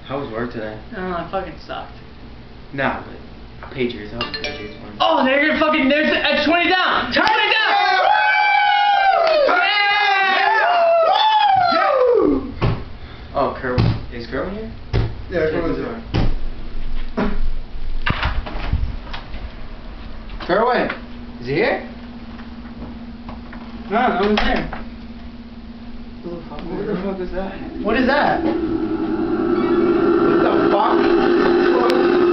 How was work today? I don't know, it fucking sucked. Nah, but Patriots. I hope the Patriots won. Oh, they're gonna fucking, there's 20 down! 20 down! Yeah! Oh, Kerwin. Is Kerwin here? Yeah, Kerwin's here. Kerwin! Is he here? No, no one's there. What the fuck is that? What is that? What the fuck?